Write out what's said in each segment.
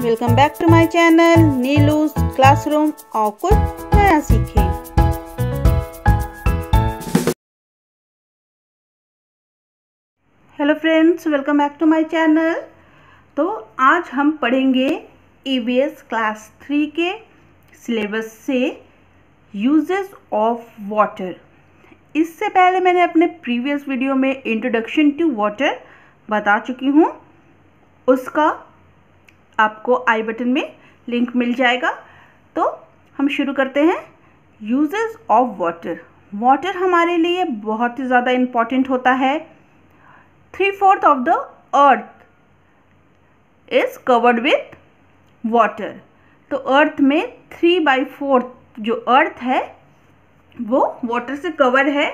Welcome back to my channel Neelu's classroom. और कुछ नया सीखें। Hello friends, welcome back to my channel. तो आज हम पढ़ेंगे ईवीएस क्लास 3 के सिलेबस से यूजेस ऑफ वाटर। इससे पहले मैंने अपने प्रीवियस वीडियो में इंट्रोडक्शन टू वाटर बता चुकी हूँ, उसका आपको आई बटन में लिंक मिल जाएगा। तो हम शुरू करते हैं। Uses of water. वाटर हमारे लिए बहुत ही ज़्यादा इम्पॉर्टेंट होता है। 3/4 of the earth is covered with water. तो अर्थ में 3/4 जो अर्थ है वो वाटर से कवर है,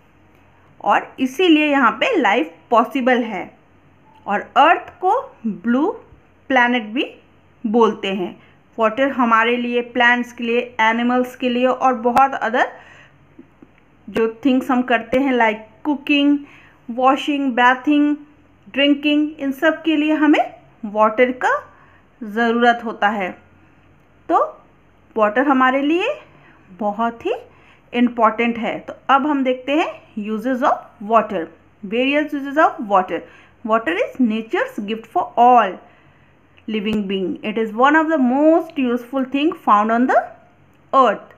और इसीलिए यहाँ पे लाइफ पॉसिबल है। और अर्थ को ब्लू प्लैनेट भी बोलते हैं। वाटर हमारे लिए, प्लांट्स के लिए, एनिमल्स के लिए और बहुत अदर जो थिंग्स हम करते हैं like cooking, washing, bathing, drinking, इन सब के लिए हमें वाटर का ज़रूरत होता है। तो वाटर हमारे लिए बहुत ही इम्पॉर्टेंट है। तो अब हम देखते हैं uses of water. Various uses of water. Water is nature's gift for all living being. It is one of the most useful thing found on the earth.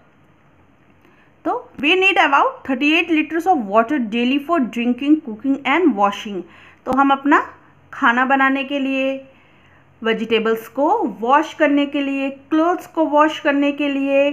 So we need about 38 liters of water daily for drinking, cooking and washing. तो हम अपना खाना बनाने के लिए, vegetables को wash करने के लिए, क्लोथ्स को वॉश करने के लिए,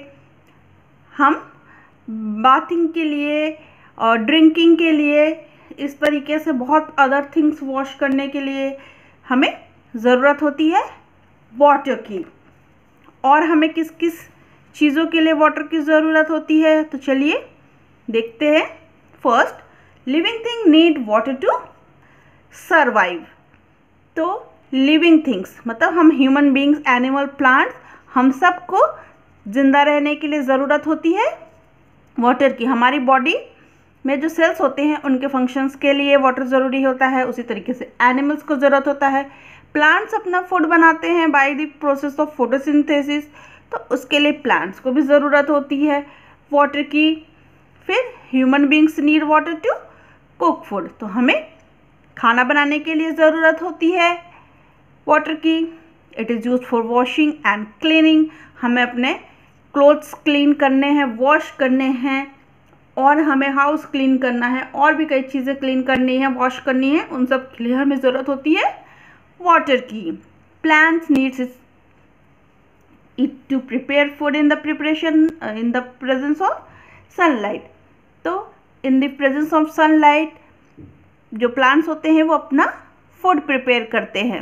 हम बाथिंग के लिए और ड्रिंकिंग के लिए, इस तरीके से बहुत अदर थिंग्स वॉश करने के लिए हमें ज़रूरत होती है वाटर की। और हमें किस किस चीज़ों के लिए वाटर की ज़रूरत होती है, तो चलिए देखते हैं। First, living thing need water to survive. तो लिविंग थिंग्स मतलब हम ह्यूमन बींग्स, एनिमल, प्लांट्स, हम सबको ज़िंदा रहने के लिए ज़रूरत होती है वाटर की। हमारी बॉडी में जो सेल्स होते हैं उनके फंक्शंस के लिए वाटर ज़रूरी होता है। उसी तरीके से एनिमल्स को ज़रूरत होता है। प्लांट्स अपना फूड बनाते हैं by the process of photosynthesis, तो उसके लिए प्लांट्स को भी ज़रूरत होती है वाटर की। फिर human beings need water to cook food. तो हमें खाना बनाने के लिए ज़रूरत होती है वाटर की। It is used for washing and cleaning. हमें अपने क्लोथ्स क्लीन करने हैं, वॉश करने हैं, और हमें हाउस क्लीन करना है, और भी कई चीज़ें क्लीन करनी है, वॉश करनी है, उन सब के लिए हमें ज़रूरत होती है वाटर की। Plants needs it to prepare food in the presence of sunlight. तो in the presence of sunlight जो प्लांट्स होते हैं वो अपना फूड प्रिपेयर करते हैं,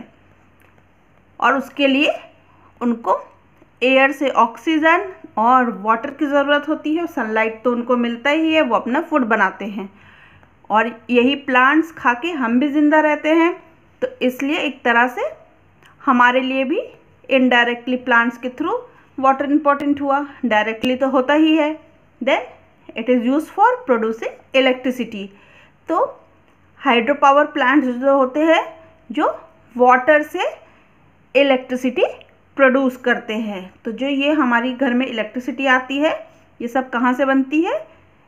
और उसके लिए उनको एयर से ऑक्सीजन और वाटर की ज़रूरत होती है। सनलाइट तो उनको मिलता ही है, वो अपना फूड बनाते हैं, और यही प्लांट्स खा के हम भी ज़िंदा रहते हैं। तो इसलिए एक तरह से हमारे लिए भी इनडायरेक्टली प्लांट्स के थ्रू वाटर इम्पोर्टेंट हुआ, डायरेक्टली तो होता ही है। Then it is use for producing electricity. तो हाइड्रो पावर प्लांट्स जो होते हैं जो वाटर से इलेक्ट्रिसिटी प्रोड्यूस करते हैं। तो जो ये हमारी घर में इलेक्ट्रिसिटी आती है, ये सब कहाँ से बनती है?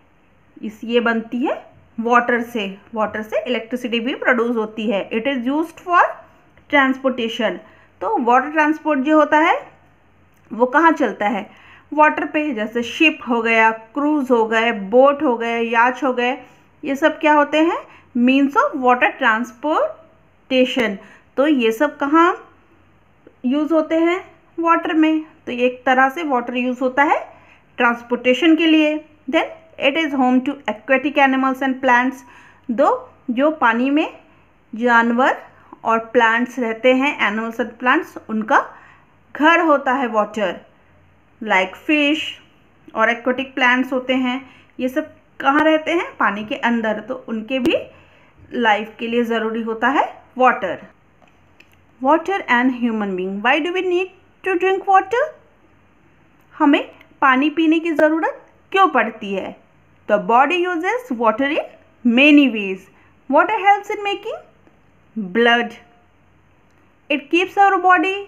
ये बनती है वाटर से। वाटर से इलेक्ट्रिसिटी भी प्रोड्यूस होती है। It is used for transportation. तो वाटर ट्रांसपोर्ट जो होता है वो कहाँ चलता है? वाटर पे। जैसे शिप हो गया, क्रूज़ हो गए, बोट हो गए, याच हो गए, ये सब क्या होते हैं? Means of water transportation. तो ये सब कहाँ यूज़ होते हैं? वाटर में। तो एक तरह से वाटर यूज़ होता है ट्रांसपोर्टेशन के लिए। Then it is home to aquatic animals and plants. जो पानी में जानवर और प्लांट्स रहते हैं, एनिमल्स एंड प्लांट्स, उनका घर होता है वाटर। लाइक फिश और एक्वेटिक प्लांट्स होते हैं, ये सब कहाँ रहते हैं? पानी के अंदर। तो उनके भी लाइफ के लिए ज़रूरी होता है water. Water and human being. Why do we need to drink water? हमें पानी पीने की ज़रूरत क्यों पड़ती है? The body uses water in many ways. Water helps in making blood. It keeps our body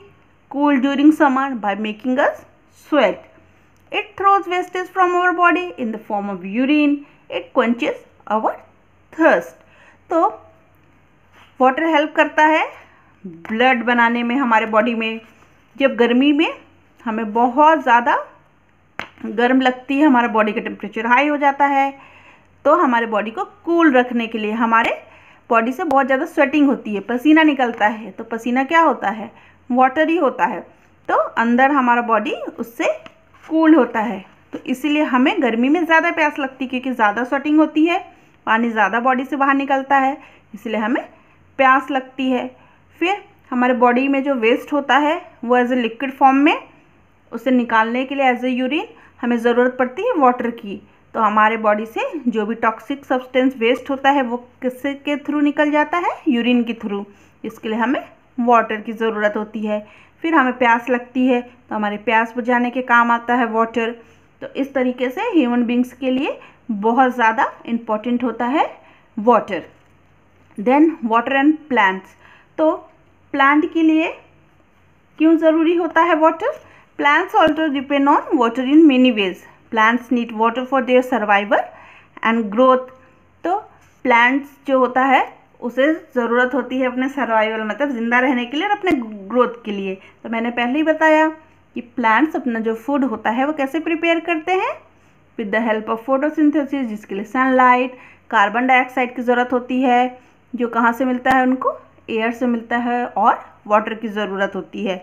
cool during summer by making us sweat. It throws wastage from our body in the form of urine. It quenches our thirst. तो water help करता है blood बनाने में हमारे body में. जब गर्मी में हमें बहुत ज़्यादा गर्म लगती है, हमारा बॉडी का टेम्परेचर हाई हो जाता है, तो हमारे बॉडी को कूल रखने के लिए हमारे बॉडी से बहुत ज़्यादा स्वेटिंग होती है, पसीना निकलता है. तो पसीना क्या होता है? वाटर ही होता है. तो अंदर हमारा बॉडी उससे कूल होता है. तो इसीलिए हमें गर्मी में ज़्यादा प्यास लगती है, क्योंकि ज़्यादा स्वेटिंग होती है, पानी ज़्यादा बॉडी से बाहर निकलता है, इसलिए हमें प्यास लगती है. फिर हमारे बॉडी में जो वेस्ट होता है वो एज ए लिक्विड फॉर्म में, उसे निकालने के लिए एज ए यूरिन हमें ज़रूरत पड़ती है वाटर की. तो हमारे बॉडी से जो भी टॉक्सिक सब्सटेंस वेस्ट होता है वो किससे के थ्रू निकल जाता है? यूरिन के थ्रू. इसके लिए हमें वाटर की ज़रूरत होती है. फिर हमें प्यास लगती है, तो हमारे प्यास बुझाने के काम आता है वाटर. तो इस तरीके से ह्यूमन बींग्स के लिए बहुत ज़्यादा इम्पॉर्टेंट होता है water. Then water and plants. तो प्लांट के लिए क्यों ज़रूरी होता है water? Plants also depend on water in many ways. Plants need water for their survival and growth. तो प्लांट्स जो होता है उसे ज़रूरत होती है अपने सर्वाइवल, मतलब ज़िंदा रहने के लिए और अपने ग्रोथ के लिए. तो मैंने पहले ही बताया कि प्लांट्स अपना जो फूड होता है वो कैसे प्रिपेयर करते हैं? With the help of photosynthesis, जिसके लिए सनलाइट, कार्बन डाइऑक्साइड की ज़रूरत होती है, जो कहाँ से मिलता है उनको? एयर से मिलता है, और वाटर की ज़रूरत होती है.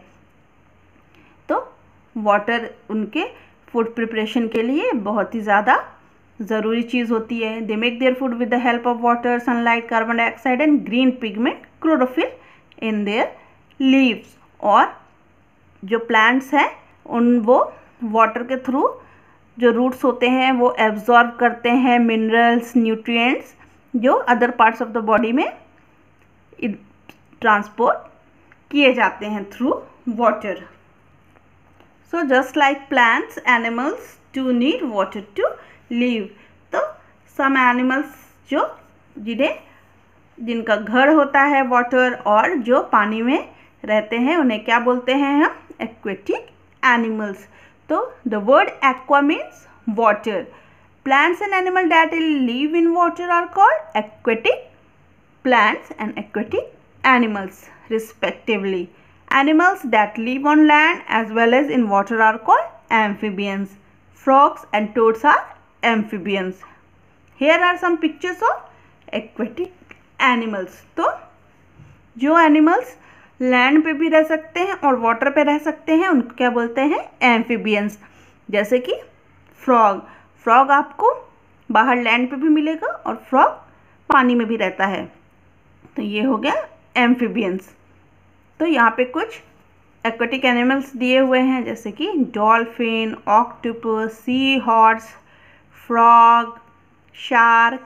तो वाटर उनके फूड प्रिपरेशन के लिए बहुत ही ज़्यादा ज़रूरी चीज़ होती है. They make their food with the help of water, sunlight, carbon dioxide and green pigment chlorophyll in their leaves. और जो प्लांट्स हैं वो वाटर के थ्रू जो रूट्स होते हैं वो एब्जॉर्ब करते हैं मिनरल्स, न्यूट्रिएंट्स, जो other parts of the body में ट्रांसपोर्ट किए जाते हैं through water. So just like plants, animals do need water to live. तो some animals जिनका घर होता है वाटर और जो पानी में रहते हैं उन्हें क्या बोलते हैं हम? Aquatic animals. तो the word aqua means water. Plants and animals that live in water are called aquatic plants and aquatic animals respectively. Animals that live on land as well as in water are called amphibians. Frogs and toads are amphibians. Here are some pictures of aquatic animals. तो जो animals land पे भी रह सकते हैं और water पे रह सकते हैं उनको क्या बोलते हैं? एम्फीबियंस. जैसे कि फ्रॉग. फ्रॉग आपको बाहर लैंड पे भी मिलेगा और फ्रॉग पानी में भी रहता है. तो ये हो गया एम्फीबियंस. तो यहाँ पे कुछ एक्वेटिक एनिमल्स दिए हुए हैं, जैसे कि dolphin, octopus, sea horse, frog, shark.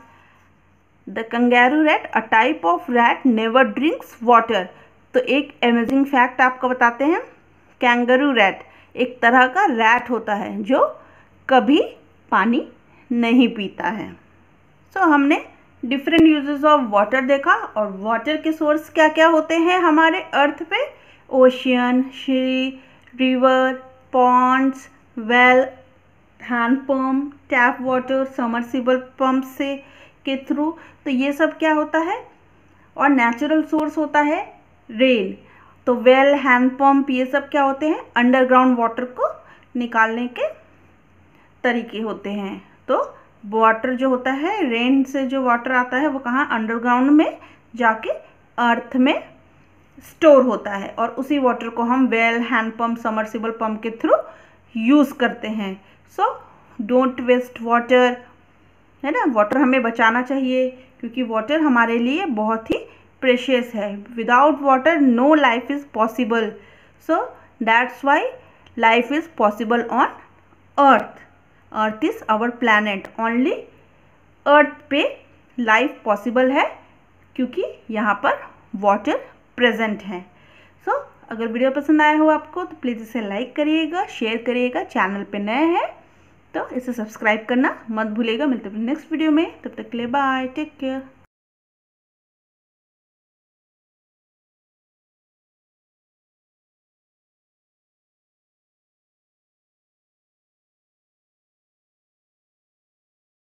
The kangaroo rat, a type of rat, never drinks water. तो एक अमेजिंग फैक्ट आपको बताते हैं. कैंगरू रैट एक तरह का रैट होता है जो कभी पानी नहीं पीता है. सो हमने डिफरेंट यूजेस ऑफ वाटर देखा. और वाटर के सोर्स क्या क्या होते हैं हमारे अर्थ पे? Ocean, sea, river, ponds, well, hand pump, tap water, submersible pump से के थ्रू. तो ये सब क्या होता है? और नेचुरल सोर्स होता है रेन. तो वेल, हैंडपम्प, ये सब क्या होते हैं? अंडरग्राउंड वाटर को निकालने के तरीके होते हैं. तो वाटर जो होता है, रेन से जो वाटर आता है वो कहाँ? अंडरग्राउंड में जाके अर्थ में स्टोर होता है, और उसी वाटर को हम वेल, हैंडपम्प, समरसिबल पंप के थ्रू यूज़ करते हैं. सो डोंट वेस्ट वाटर, है ना. वाटर हमें बचाना चाहिए क्योंकि वाटर हमारे लिए बहुत ही प्रेशियस है. Without water no life is possible. So that's why life is possible on earth. Earth is our planet. Only earth पे लाइफ पॉसिबल है क्योंकि यहाँ पर वाटर प्रेजेंट है. सो अगर वीडियो पसंद आया हो आपको तो प्लीज़ इसे लाइक करिएगा, शेयर करिएगा. चैनल पे नए हैं तो इसे सब्सक्राइब करना मत भूलिएगा. मिलते हैं नेक्स्ट वीडियो में. तब तक के लिए बाय, टेक केयर.